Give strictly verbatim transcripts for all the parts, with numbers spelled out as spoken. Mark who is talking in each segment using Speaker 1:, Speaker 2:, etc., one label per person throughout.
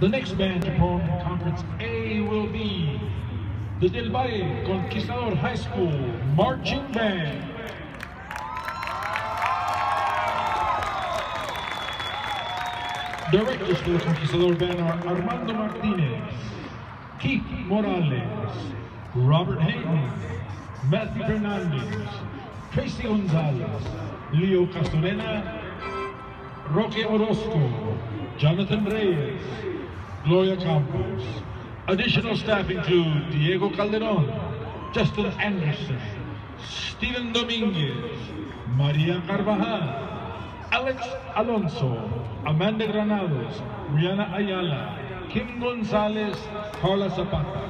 Speaker 1: The next band to perform in Conference A will be the Del Valle Conquistador High School Marching Band. Directors for the Conquistador Band are Armando Martinez, Keith Morales, Robert Hayden, Matthew Fernandez, Tracy Gonzalez, Leo Castorena, Roque Orozco, Jonathan Reyes, Gloria Campos. Additional staff include Diego Calderon, Justin Anderson, Steven Dominguez, Maria Carvajal, Alex Alonso, Amanda Granados, Rihanna Ayala, Kim Gonzalez, Carla Zapata.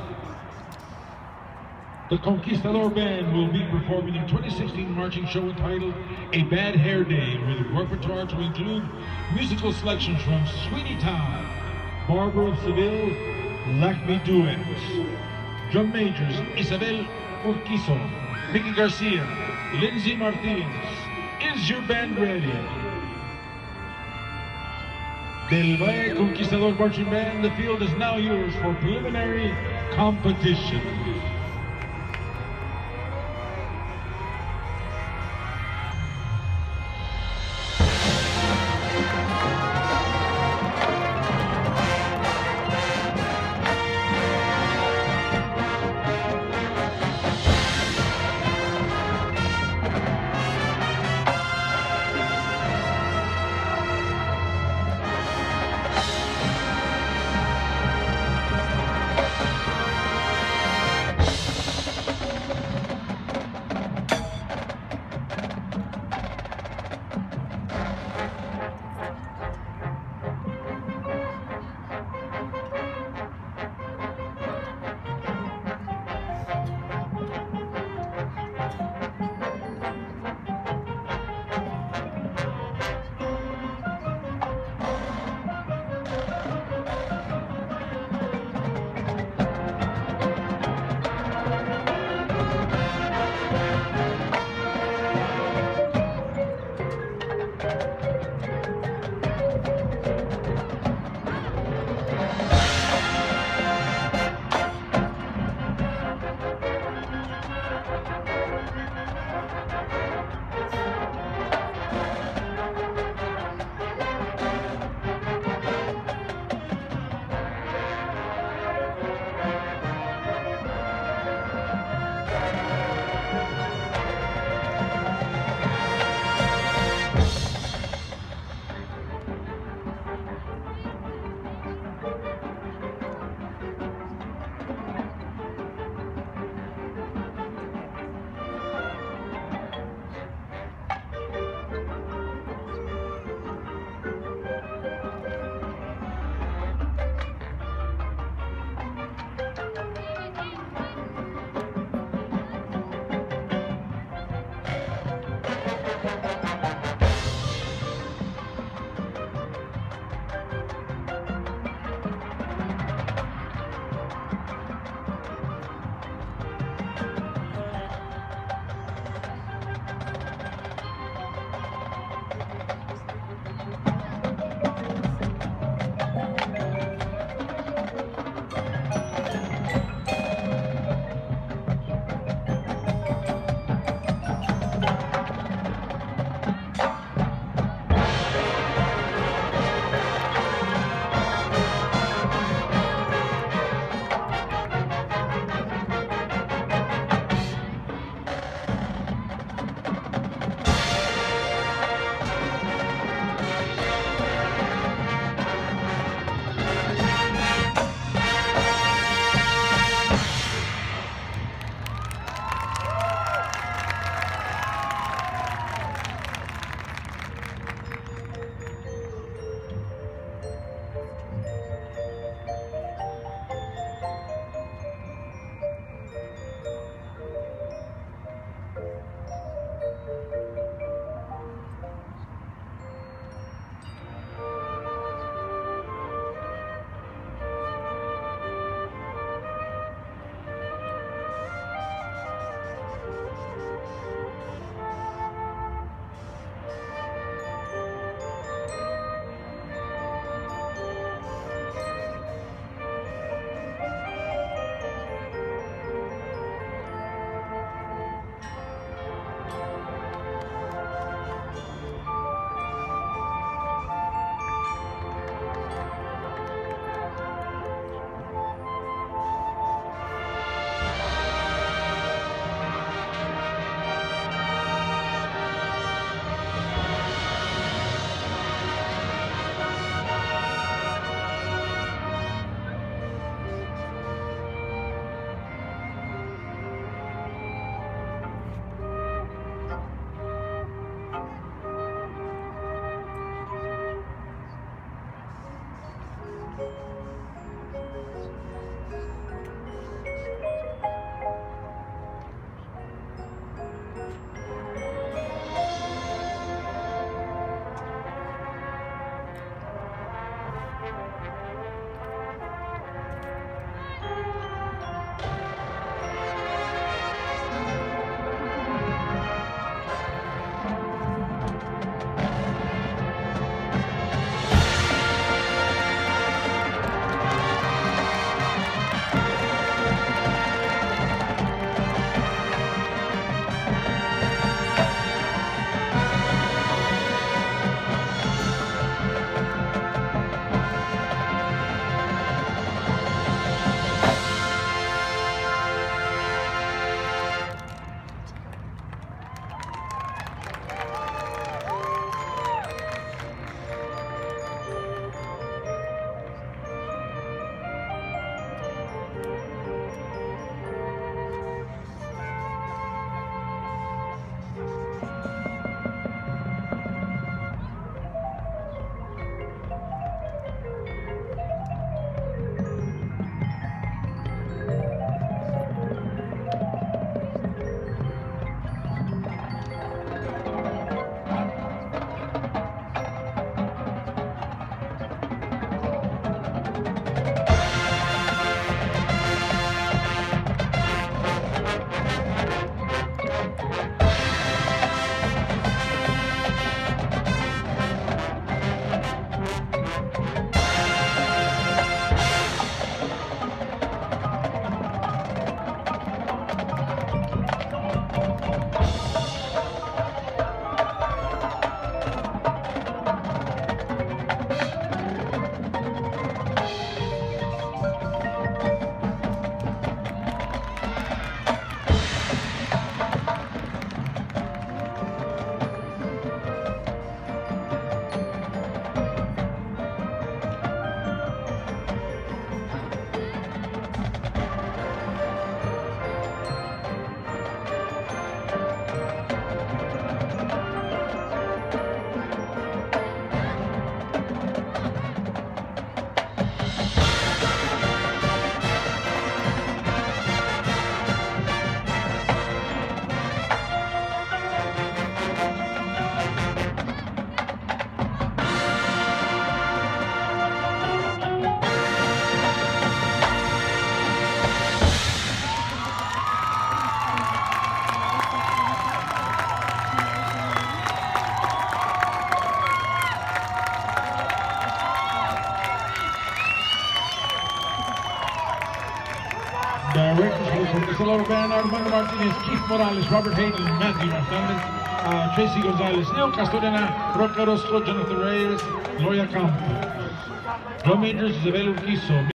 Speaker 1: The Conquistador Band will be performing a twenty sixteen marching show entitled A Bad Hair Day, with a repertoire to include musical selections from Sweeney Todd, Barbara of Seville, Lakme Duets. Drum majors Isabel Urquizo, Mickey Garcia, Lindsay Martinez. Is your band ready? Del Valle Conquistador Marching Band, the field is now yours for preliminary competition. Orquesta Band, Armando Martinez, Keith Morales, Robert Hayden, Matthew Martinez, uh, Tracy Gonzalez, Leo Castorena, Roque Orozco, Jonathan Reyes, Gloria Campos. Drum majors, Isabel Urquizo.